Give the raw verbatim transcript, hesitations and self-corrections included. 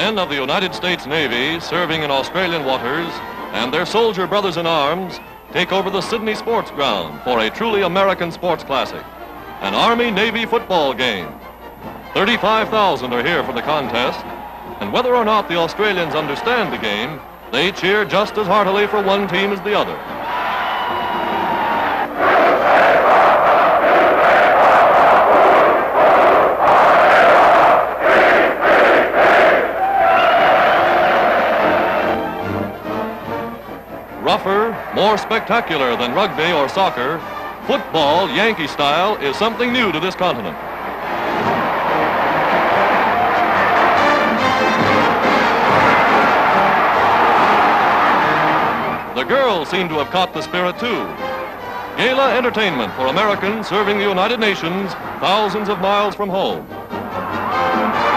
Men of the United States Navy serving in Australian waters and their soldier brothers in arms take over the Sydney Sports Ground for a truly American sports classic, an Army-Navy football game. thirty-five thousand are here for the contest, and whether or not the Australians understand the game, they cheer just as heartily for one team as the other. Rougher, more spectacular than rugby or soccer, football, Yankee style, is something new to this continent. The girls seem to have caught the spirit too. Gala entertainment for Americans serving the United Nations thousands of miles from home.